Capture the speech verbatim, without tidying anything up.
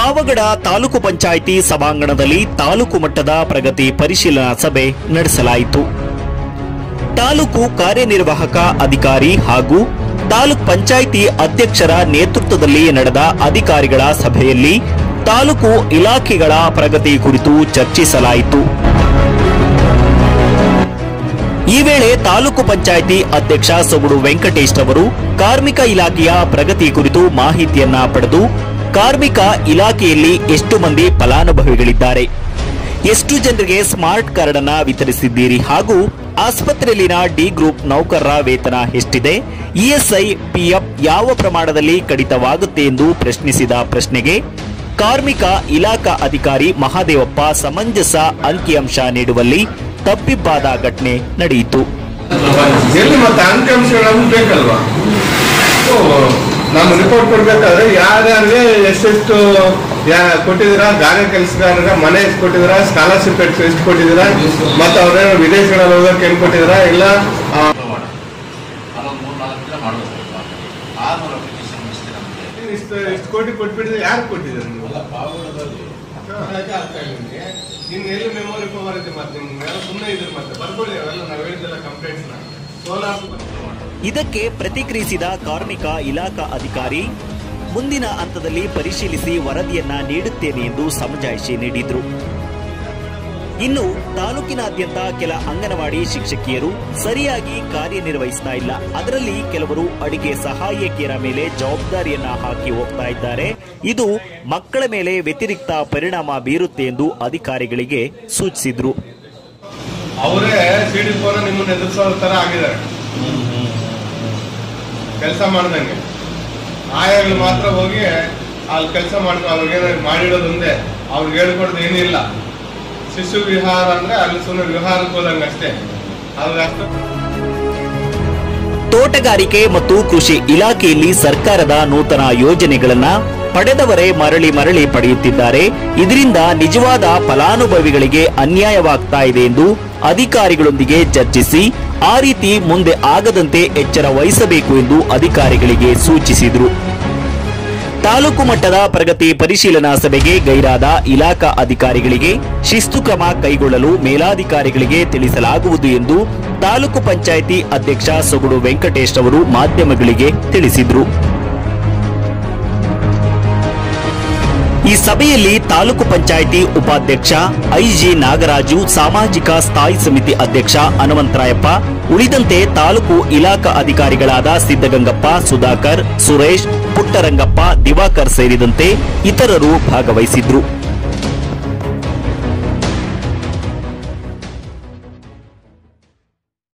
ಪಾವಗಡ ತಾಲೂಕು ಪಂಚಾಯಿತಿ ಸಭಾಂಗಣದಲ್ಲಿ ತಾಲೂಕು ಮಟ್ಟದ ಪ್ರಗತಿ ಪರಿಶೀಲನಾ ಸಭೆ ನಡೆಸಲಾಯಿತು. ತಾಲೂಕು ಕಾರ್ಯನಿರ್ವಾಹಕ ಅಧಿಕಾರಿ ಹಾಗೂ ತಾಲೂಕ್ ಪಂಚಾಯಿತಿ ಅಧ್ಯಕ್ಷರ ನೇತೃತ್ವದಲ್ಲಿ ನಡೆದ ಅಧಿಕಾರಿಗಳ ಸಭೆಯಲ್ಲಿ ತಾಲೂಕು ಇಲಾಖೆಗಳ ಪ್ರಗತಿ ಕುರಿತು ಚರ್ಚಿಸಲಾಯಿತು. ಈ ವೇಳೆ ತಾಲೂಕು ಪಂಚಾಯಿತಿ ಅಧ್ಯಕ್ಷ ಸೊಗಡು ವೆಂಕಟೇಶ್ ಅವರು ಕಾರ್ಮಿಕ ಇಲಾಖೆಯ ಪ್ರಗತಿ ಕುರಿತು ಮಾಹಿತಿಯನ್ನ ಪಡೆದು ಕಾರ್ಮಿಕ ಇಲಾಖೆಯಲ್ಲಿ ಎಷ್ಟು ಮಂದಿ ಫಲಾನುಭವಿಗಳಿದ್ದಾರೆ, ಎಷ್ಟು ಜನರಿಗೆ ಸ್ಮಾರ್ಟ್ ಕಾರ್ಡ್ ಅನ್ನ ವಿತರಿಸಿದ್ದೀರಿ ಹಾಗೂ ಆಸ್ಪತ್ರೆಯಲ್ಲಿನ ಡಿ ಗ್ರೂಪ್ ನೌಕರರ ವೇತನ ಎಷ್ಟಿದೆ, ಇಎಸ್ಐ ಪಿಎಫ್ ಯಾವ ಪ್ರಮಾಣದಲ್ಲಿ ಕಡಿತವಾಗುತ್ತೆ ಎಂದು ಪ್ರಶ್ನಿಸಿದ ಪ್ರಶ್ನೆಗೆ ಕಾರ್ಮಿಕ ಇಲಾಖಾ ಅಧಿಕಾರಿ ಮಹಾದೇವಪ್ಪ ಸಮಂಜಸ ಅಂಕಿಅಂಶ ನೀಡುವಲ್ಲಿ ತಪ್ಪಿಬ್ಬಾದ ಘಟನೆ ನಡೆಯಿತು. ನಮ್ಮ ರಿಪೋರ್ಟ್ ಕೊಡ್ಬೇಕಾದ್ರೆ ಯಾರ್ಯಾರಿಗೆ ಎಷ್ಟೆಷ್ಟು ಕೊಟ್ಟಿದ್ದೀರಾ, ಗಾರೆ ಕೆಲಸಗಾರರ ಮನೆ ಎಷ್ಟು ಕೊಟ್ಟಿದ್ದೀರಾ, ಸ್ಕಾಲರ್ಶಿಪ್ ಎಷ್ಟು ಕೊಟ್ಟಿದ್ದೀರಾ, ಮತ್ತೆ ಅವ್ರೇನೋ ವಿದೇಶಗಳಲ್ಲಿ ಹೋಗೋಕೆ ಏನ್ ಕೊಟ್ಟಿದ್ದೀರಾ ಇಲ್ಲ ಇಷ್ಟು ಕೋಟಿ ಕೊಟ್ಬಿಟ್ಟಿದ್ರೆ ಯಾರು ಕೊಟ್ಟಿದ್ದಾರೆ ನೀವು? ನಿಮ್ಗೆ ಎಲ್ಲಿ ಮೆಮೊರಿ ಪವರ್ ಇದೆ, ಮತ್ತೆ ನಿಮ್ಗೆ ಸುಮ್ಮನೆ ಇದ್ರೆ ಮತ್ತೆ ಬರ್ಕೊಳ್ಳಿ ಅವೆಲ್ಲ ನಾವು ಹೇಳಿದ್ದೆಲ್ಲ ಕಂಪ್ಲೇಂಟ್ಸ್ ನ ಸೋಲಾರ್. ಇದಕ್ಕೆ ಪ್ರತಿಕ್ರಿಯಿಸಿದ ಕಾರ್ಮಿಕ ಇಲಾಖಾ ಅಧಿಕಾರಿ ಮುಂದಿನ ಹಂತದಲ್ಲಿ ಪರಿಶೀಲಿಸಿ ವರದಿಯನ್ನ ನೀಡುತ್ತೇನೆ ಎಂದು ಸಮಜಾಯಿಷಿ ನೀಡಿದ್ರು. ಇನ್ನು ತಾಲೂಕಿನಾದ್ಯಂತ ಕೆಲ ಅಂಗನವಾಡಿ ಶಿಕ್ಷಕಿಯರು ಸರಿಯಾಗಿ ಕಾರ್ಯನಿರ್ವಹಿಸ್ತಾ ಇಲ್ಲ, ಅದರಲ್ಲಿ ಕೆಲವರು ಅಡಿಗೆ ಸಹಾಯಕಿಯರ ಮೇಲೆ ಜವಾಬ್ದಾರಿಯನ್ನ ಹಾಕಿ ಹೋಗ್ತಾ ಇದ್ದಾರೆ, ಇದು ಮಕ್ಕಳ ಮೇಲೆ ವ್ಯತಿರಿಕ್ತ ಪರಿಣಾಮ ಬೀರುತ್ತೆ ಎಂದು ಅಧಿಕಾರಿಗಳಿಗೆ ಸೂಚಿಸಿದ್ರು. ಅವರೇ ಸಿಡಿ ಫೋನ್ ನಿಮ್ಮನ್ನ ಎದುರಿಸೋ ತರ ಆಗಿದ್ದಾರೆ. ಕೆಲಸ ಮಾಡ್ದಂಗೆ ಆಯಾಗಳು ಮಾತ್ರ ಹೋಗಿ ಅಲ್ಲಿ ಕೆಲಸ ಮಾಡ್ಕೊ ಅವ್ರಿಗೆ ಮಾಡಿಡೋದೊಂದೇ, ಅವ್ರಿಗೆ ಹೇಳ್ಕೊಡೋದು ಏನಿಲ್ಲ. ಶಿಶು ವಿಹಾರ ಅಂದ್ರೆ ಅಲ್ಲಿ ಸುಮ್ಮನೆ ವಿಹಾರಕ್ಕೆ ಹೋದಂಗೆ ಅಷ್ಟೇ. ತೋಟಗಾರಿಕೆ ಮತ್ತು ಕೃಷಿ ಇಲಾಖೆಯಲ್ಲಿ ಸರ್ಕಾರದ ನೂತನ ಯೋಜನೆಗಳನ್ನ ಪಡೆದವರೇ ಮರಳಿ ಮರಳಿ ಪಡೆಯುತ್ತಿದ್ದಾರೆ, ಇದರಿಂದ ನಿಜವಾದ ಫಲಾನುಭವಿಗಳಿಗೆ ಅನ್ಯಾಯವಾಗ್ತಾ ಇದೆ ಎಂದು ಅಧಿಕಾರಿಗಳೊಂದಿಗೆ ಚರ್ಚಿಸಿ ಆ ರೀತಿ ಮುಂದೆ ಆಗದಂತೆ ಎಚ್ಚರ ವಹಿಸಬೇಕು ಎಂದು ಅಧಿಕಾರಿಗಳಿಗೆ ಸೂಚಿಸಿದರು. ತಾಲೂಕು ಮಟ್ಟದ ಪ್ರಗತಿ ಪರಿಶೀಲನಾ ಸಭೆಗೆ ಗೈರಾದ ಇಲಾಖಾ ಅಧಿಕಾರಿಗಳಿಗೆ ಶಿಸ್ತು ಕ್ರಮ ಕೈಗೊಳ್ಳಲು ಮೇಲಾಧಿಕಾರಿಗಳಿಗೆ ತಿಳಿಸಲಾಗುವುದು ಎಂದು ತಾಲೂಕು ಪಂಚಾಯಿತಿ ಅಧ್ಯಕ್ಷ ಸೊಗಡು ವೆಂಕಟೇಶ್ ಅವರು ಮಾಧ್ಯಮಗಳಿಗೆ ತಿಳಿಸಿದರು. ಈ ಸಭೆಯಲ್ಲಿ ತಾಲೂಕು ಪಂಚಾಯಿತಿ ಉಪಾಧ್ಯಕ್ಷ ಐಜಿ ನಾಗರಾಜು, ಸಾಮಾಜಿಕ ಸ್ಥಾಯಿ ಸಮಿತಿ ಅಧ್ಯಕ್ಷ ಹನುಮಂತರಾಯಪ್ಪ, ಉಳಿದಂತೆ ತಾಲೂಕು ಇಲಾಖಾ ಅಧಿಕಾರಿಗಳಾದ ಸಿದ್ದಗಂಗಪ್ಪ, ಸುಧಾಕರ್, ಸುರೇಶ್, ಪುಟ್ಟರಂಗಪ್ಪ, ದಿವಾಕರ್ ಸೇರಿದಂತೆ ಇತರರು ಭಾಗವಹಿಸಿದ್ರು.